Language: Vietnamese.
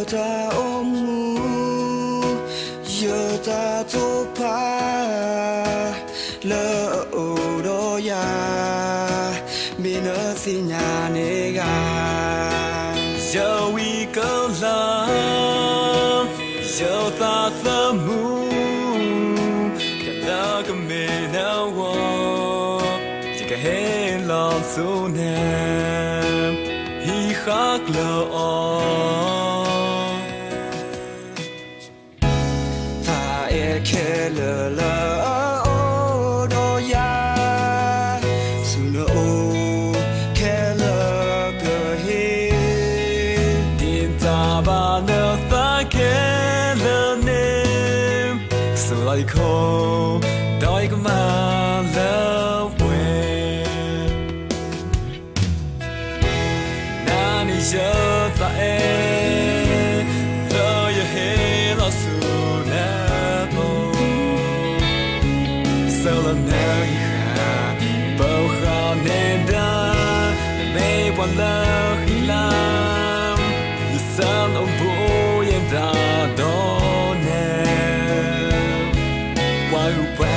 ta ôm ngu giờ ta tô pa lỡ đồ ya mi nỡ xin nhà nê ga giờ uy cơ lắm giờ ta thơ mu cả lỡ cái mê nào chỉ cả hết lo số nam hi khác lỡ ta e khe lỡ lỡ đồ ya su nỡ khe lỡ cơ hi tin ta ba nỡ ta khe lỡ nem su lại khô đói có mà lỡ quên na ni giờ ta e lỡ ya he lo su na bo sợ là nơi hà bao khao nên đã mê quan lỡ khi làm như sớm ông bố em đã đón em qua